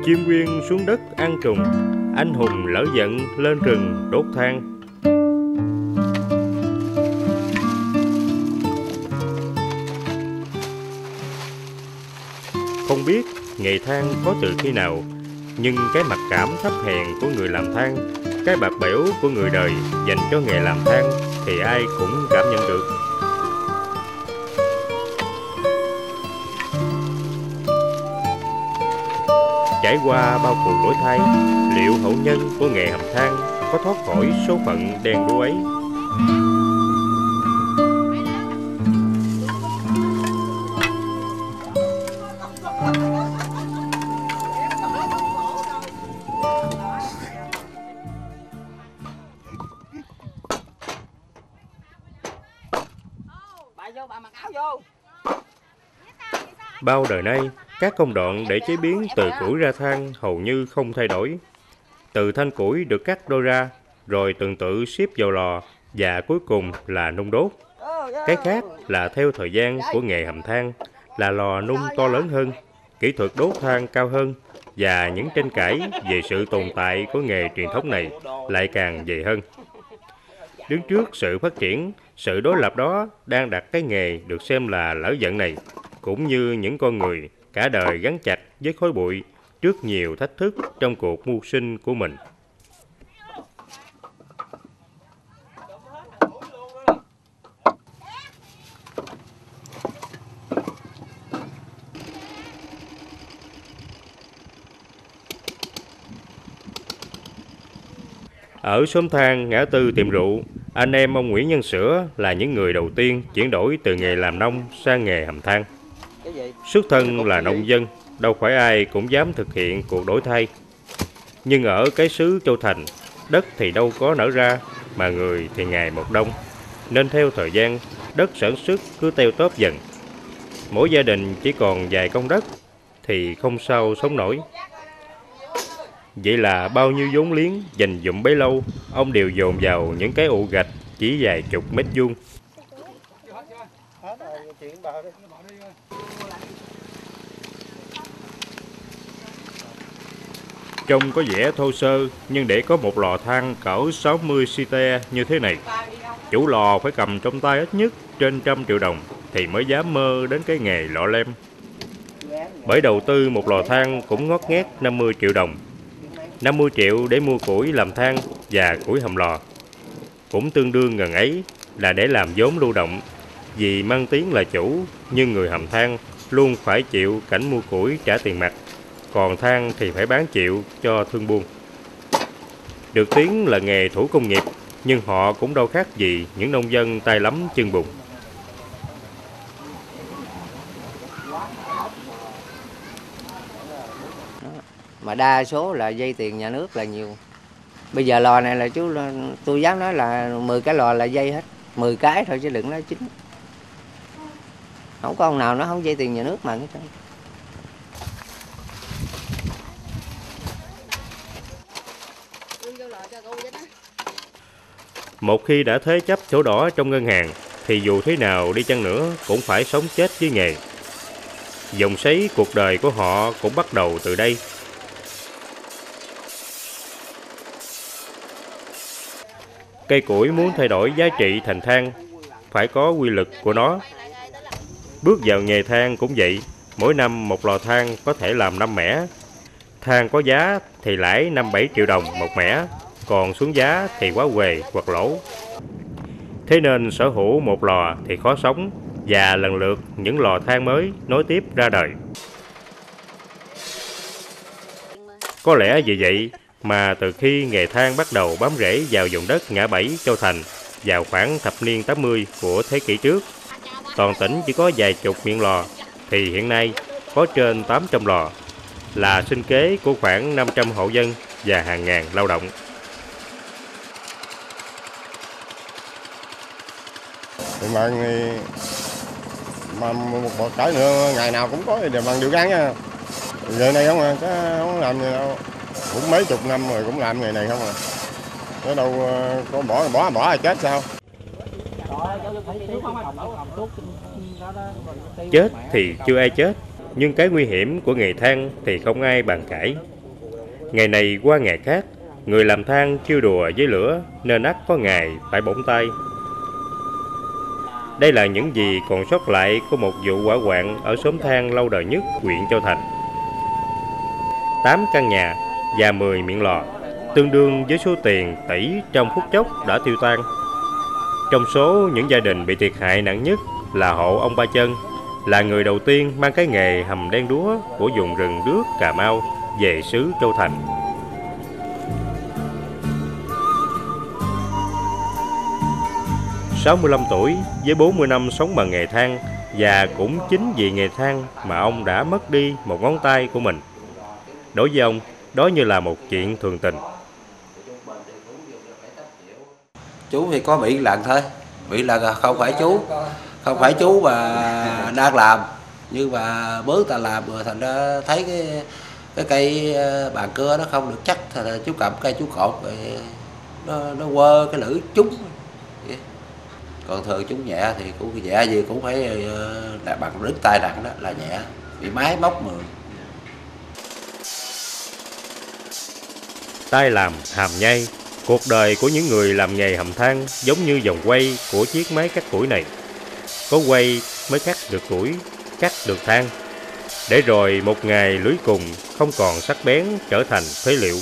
Chim quyên xuống đất ăn trùng, anh hùng lỡ giận lên rừng đốt than. Không biết nghề than có từ khi nào, nhưng cái mặc cảm thấp hèn của người làm than, cái bạc bẽo của người đời dành cho nghề làm than thì ai cũng cảm nhận được. Trải qua bao cuộc đổi thay, liệu hậu nhân của nghề hầm than có thoát khỏi số phận đen đúa ấy? Bao đời nay, các công đoạn để chế biến từ củi ra than hầu như không thay đổi. Từ thanh củi được cắt đôi ra, rồi tuần tự xếp vào lò và cuối cùng là nung đốt. Cái khác là theo thời gian của nghề hầm than, là lò nung to lớn hơn, kỹ thuật đốt than cao hơn và những tranh cãi về sự tồn tại của nghề truyền thống này lại càng dày hơn. Đứng trước sự phát triển, sự đối lập đó đang đặt cái nghề được xem là lỡ giận này, cũng như những con người cả đời gắn chặt với khói bụi trước nhiều thách thức trong cuộc mưu sinh của mình. Ở xóm than ngã tư tiệm rượu, anh em ông Nguyễn Nhân Sữa là những người đầu tiên chuyển đổi từ nghề làm nông sang nghề hầm than. Xuất thân là nông dân, đâu phải ai cũng dám thực hiện cuộc đổi thay. Nhưng ở cái xứ Châu Thành, đất thì đâu có nở ra, mà người thì ngày một đông. Nên theo thời gian, đất sản xuất cứ teo tóp dần. Mỗi gia đình chỉ còn vài công đất, thì không sao sống nổi. Vậy là bao nhiêu vốn liếng dành dụm bấy lâu, ông đều dồn vào những cái ụ gạch chỉ vài chục mét vuông. Trông có vẻ thô sơ, nhưng để có một lò than cỡ 60 CT như thế này, chủ lò phải cầm trong tay ít nhất trên 100 triệu đồng thì mới dám mơ đến cái nghề lọ lem. Bởi đầu tư một lò than cũng ngót nghét 50 triệu đồng. 50 triệu để mua củi làm than và củi hầm lò. Cũng tương đương ngần ấy là để làm vốn lưu động. Vì mang tiếng là chủ, nhưng người hầm than luôn phải chịu cảnh mua củi trả tiền mặt, còn than thì phải bán chịu cho thương buôn. Được tiếng là nghề thủ công nghiệp, nhưng họ cũng đâu khác gì những nông dân tay lắm chân bùn. Mà đa số là vay tiền nhà nước là nhiều. Bây giờ lò này là tôi dám nói là 10 cái lò là vay hết, 10 cái thôi chứ đừng nói 9. Không có ông nào nó không vay tiền nhà nước mà. Một khi đã thế chấp sổ đỏ trong ngân hàng, thì dù thế nào đi chăng nữa cũng phải sống chết với nghề. Dòng xoáy cuộc đời của họ cũng bắt đầu từ đây. Cây củi muốn thay đổi giá trị thành than, phải có quy lực của nó. Bước vào nghề than cũng vậy, mỗi năm một lò than có thể làm 5 mẻ. Than có giá thì lãi 5-7 triệu đồng một mẻ, còn xuống giá thì quá huề hoặc lỗ. Thế nên sở hữu một lò thì khó sống, và lần lượt những lò than mới nối tiếp ra đời. Có lẽ vì vậy mà từ khi nghề than bắt đầu bám rễ vào vùng đất ngã bảy Châu Thành vào khoảng thập niên 80 của thế kỷ trước, toàn tỉnh chỉ có vài chục miệng lò, thì hiện nay có trên 800 lò, là sinh kế của khoảng 500 hộ dân và hàng ngàn lao động. Mà một cái nữa ngày nào cũng có thì bằng điều gắn nha. Nghề này không à, chứ không làm gì đâu. Cũng mấy chục năm rồi cũng làm nghề này không à. Nó đâu có bỏ là chết sao? Chết thì chưa ai chết, nhưng cái nguy hiểm của nghề than thì không ai bàn cãi. Ngày này qua ngày khác, người làm than chiêu đùa với lửa nên ắt có ngày phải bỏng tay. Đây là những gì còn sót lại của một vụ hỏa hoạn ở xóm than lâu đời nhất huyện Châu Thành. 8 căn nhà và 10 miệng lò, tương đương với số tiền tỷ trong phút chốc đã tiêu tan. Trong số những gia đình bị thiệt hại nặng nhất là hộ ông Ba Chân, là người đầu tiên mang cái nghề hầm đen đúa của vùng rừng đước Cà Mau về xứ Châu Thành. ...65 tuổi với 40 năm sống bằng nghề than, và cũng chính vì nghề than mà ông đã mất đi một ngón tay của mình. Đối với ông, đó như là một chuyện thường tình. Chú thì có bị lần thôi, bị lần không phải chú mà đang làm, nhưng mà bớt ta làm rồi thành ra thấy cái cây bàn cưa nó không được chắc, thành ra chú cầm cây chú cột rồi nó quơ cái lưỡi trúng. Còn thường chúng nhẹ thì cũng nhẹ gì cũng phải là bằng đứt tay nặng, đó là nhẹ, bị máy móc mượn. Tay làm hàm nhai, cuộc đời của những người làm nghề hầm than giống như vòng quay của chiếc máy cắt củi này. Có quay mới cắt được củi, cắt được than, để rồi một ngày lưỡi cùng không còn sắc bén, trở thành phế liệu.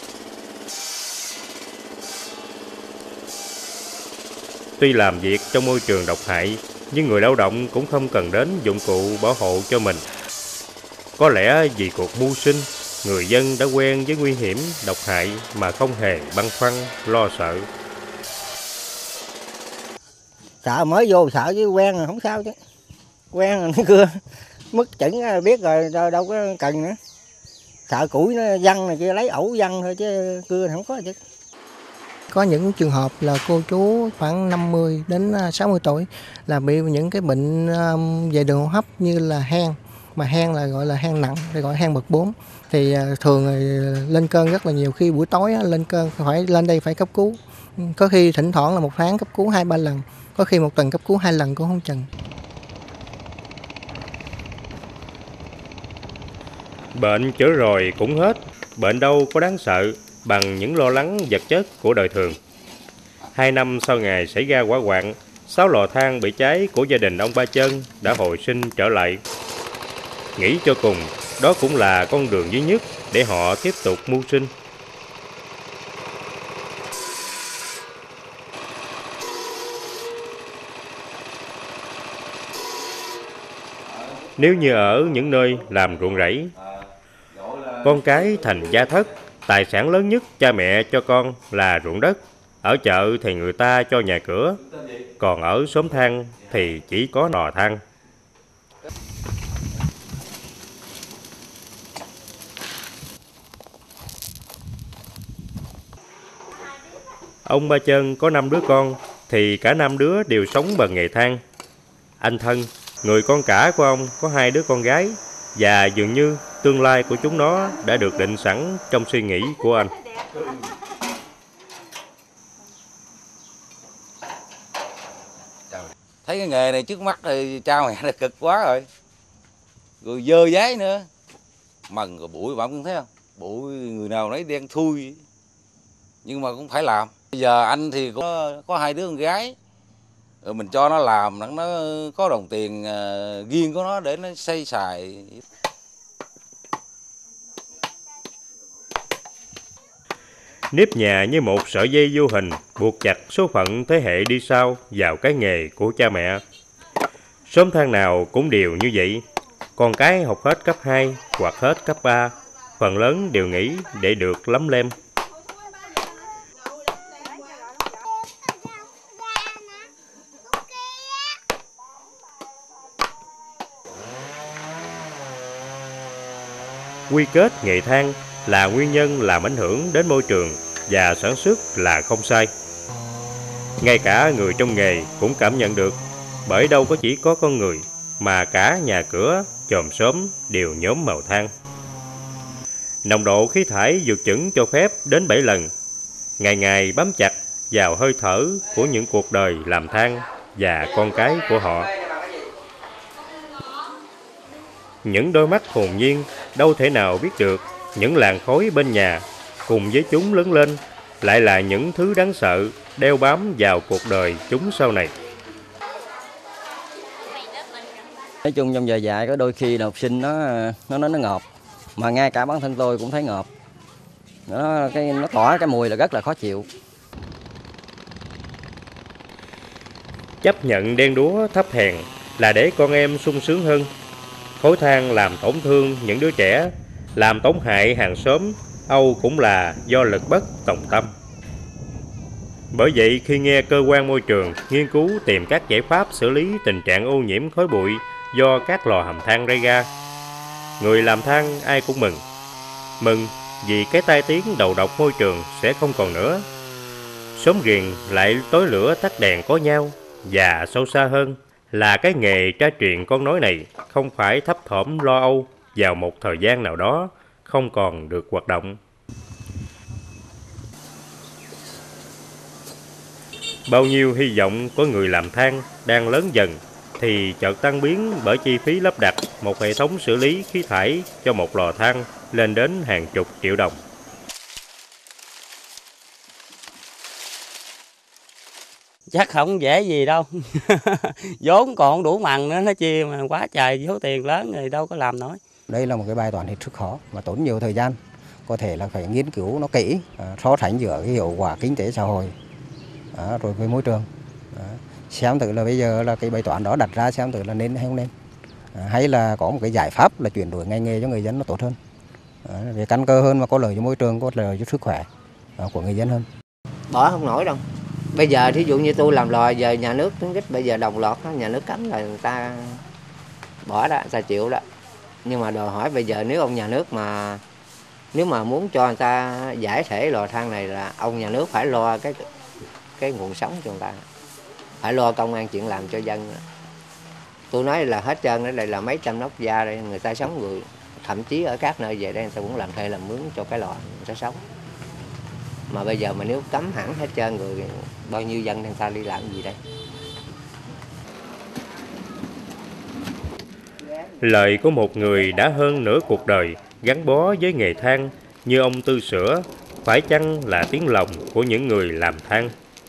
Tuy làm việc trong môi trường độc hại, nhưng người lao động cũng không cần đến dụng cụ bảo hộ cho mình. Có lẽ vì cuộc mưu sinh, người dân đã quen với nguy hiểm, độc hại mà không hề băn khoăn, lo sợ. Sợ mới vô sợ chứ quen rồi không sao chứ. Quen rồi nó cưa, mất chẩn biết rồi đâu có cần nữa. Sợ củi nó văng này kia lấy ẩu văng thôi chứ cưa thì không có chứ. Có những trường hợp là cô chú khoảng 50 đến 60 tuổi là bị những cái bệnh về đường hô hấp như là hen, mà hen là gọi là hen nặng, gọi hen bậc 4. Thì thường lên cơn rất là nhiều, khi buổi tối lên cơn phải lên đây phải cấp cứu. Có khi thỉnh thoảng là một tháng cấp cứu 2-3 lần, có khi một tuần cấp cứu 2 lần cũng không chừng. Bệnh chữa rồi cũng hết, bệnh đâu có đáng sợ bằng những lo lắng vật chất của đời thường. 2 năm sau ngày xảy ra hỏa hoạn, 6 lò than bị cháy của gia đình ông Ba Chân đã hồi sinh trở lại. Nghĩ cho cùng, đó cũng là con đường duy nhất để họ tiếp tục mưu sinh. Nếu như ở những nơi làm ruộng rẫy, con cái thành gia thất, tài sản lớn nhất cha mẹ cho con là ruộng đất. Ở chợ thì người ta cho nhà cửa, còn ở xóm than thì chỉ có lò than. Ông Ba Chân có 5 đứa con, thì cả 5 đứa đều sống bằng nghề than. Anh Thân, người con cả của ông, có 2 đứa con gái, và dường như tương lai của chúng nó đã được định sẵn trong suy nghĩ của anh. Thấy cái nghề này trước mắt thì cha mẹ nó cực quá rồi. Rồi dơ giấy nữa. Mần rồi bụi bạn cũng thấy không? Bụi người nào nấy đen thui. Nhưng mà cũng phải làm. Bây giờ anh thì có 2 đứa con gái. Rồi mình cho nó làm, nó có đồng tiền riêng của nó để nó xây xài. Nếp nhà như một sợi dây vô hình buộc chặt số phận thế hệ đi sau vào cái nghề của cha mẹ. Xóm than nào cũng đều như vậy. Con cái học hết cấp 2 hoặc hết cấp 3, phần lớn đều nghỉ để được lắm lem. Quy kết nghề than là nguyên nhân làm ảnh hưởng đến môi trường và sản xuất là không sai. Ngay cả người trong nghề cũng cảm nhận được, bởi đâu có chỉ có con người, mà cả nhà cửa, chòm xóm đều nhóm màu than. Nồng độ khí thải vượt chuẩn cho phép đến 7 lần, ngày ngày bám chặt vào hơi thở của những cuộc đời làm than và con cái của họ. Những đôi mắt hồn nhiên đâu thể nào biết được những làn khói bên nhà cùng với chúng lớn lên lại là những thứ đáng sợ đeo bám vào cuộc đời chúng sau này. Nói chung trong giờ dạy có đôi khi là học sinh nó ngợp, mà ngay cả bản thân tôi cũng thấy ngợp. Nó tỏa cái mùi là rất là khó chịu. Chấp nhận đen đúa thấp hèn là để con em sung sướng hơn. Khói than làm tổn thương những đứa trẻ, làm tổn hại hàng xóm, âu cũng là do lực bất tòng tâm. Bởi vậy khi nghe cơ quan môi trường nghiên cứu tìm các giải pháp xử lý tình trạng ô nhiễm khói bụi do các lò hầm than gây ra, người làm than ai cũng mừng. Mừng vì cái tai tiếng đầu độc môi trường sẽ không còn nữa. Sớm riền lại tối lửa tắt đèn có nhau, và sâu xa hơn là cái nghề tra truyền con nói này không phải thấp thỏm lo âu vào một thời gian nào đó không còn được hoạt động. Bao nhiêu hy vọng của người làm than đang lớn dần thì chợt tan biến bởi chi phí lắp đặt một hệ thống xử lý khí thải cho một lò than lên đến hàng chục triệu đồng. Chắc không dễ gì đâu. Vốn còn không đủ bằng nữa, nó chia mà quá trời số tiền lớn thì đâu có làm nổi. Đây là một cái bài toán hết sức khó và tốn nhiều thời gian. Có thể là phải nghiên cứu nó kỹ, so sánh giữa cái hiệu quả kinh tế xã hội rồi với môi trường. Xem thử là bây giờ là cái bài toán đó đặt ra xem thử là nên hay không nên. Hay là có một cái giải pháp là chuyển đổi ngành nghề cho người dân nó tốt hơn. Để căn cơ hơn và có lợi cho môi trường, có lợi cho sức khỏe của người dân hơn. Bỏ không nổi đâu. Bây giờ thí dụ như tôi làm lò giờ nhà nước khuyến khích, bây giờ đồng loạt nhà nước cấm là người ta bỏ đó, người ta chịu đó. Nhưng mà đòi hỏi bây giờ nếu ông nhà nước mà nếu mà muốn cho người ta giải thể lò than này là ông nhà nước phải lo cái nguồn sống cho người ta, phải lo công ăn chuyện làm cho dân. Tôi nói là hết trơn, ở đây là mấy trăm nóc gia đây người ta sống, người thậm chí ở các nơi về đây người ta cũng làm thuê làm mướn cho cái lò người ta sống. Mà bây giờ mà nếu cấm hẳn hết trơn rồi bao nhiêu dân người ta đi làm gì đây? Lời của một người đã hơn nửa cuộc đời gắn bó với nghề than như ông Tư Sữa phải chăng là tiếng lòng của những người làm than?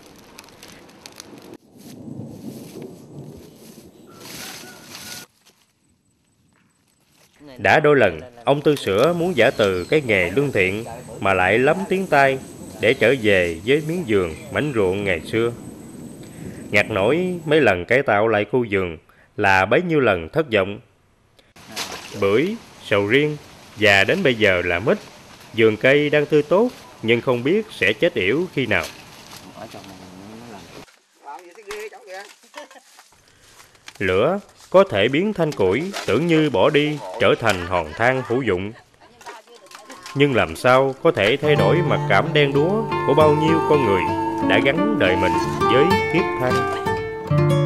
Đã đôi lần ông Tư Sữa muốn giả từ cái nghề lương thiện mà lại lắm tiếng tai để trở về với miếng vườn mảnh ruộng ngày xưa. Ngặt nổi mấy lần cải tạo lại khu vườn là bấy nhiêu lần thất vọng. Bưởi, sầu riêng và đến bây giờ là mít, vườn cây đang tươi tốt nhưng không biết sẽ chết yểu khi nào. Lửa có thể biến than củi tưởng như bỏ đi trở thành hòn than hữu dụng. Nhưng làm sao có thể thay đổi mặc cảm đen đúa của bao nhiêu con người đã gắn đời mình với kiếp than.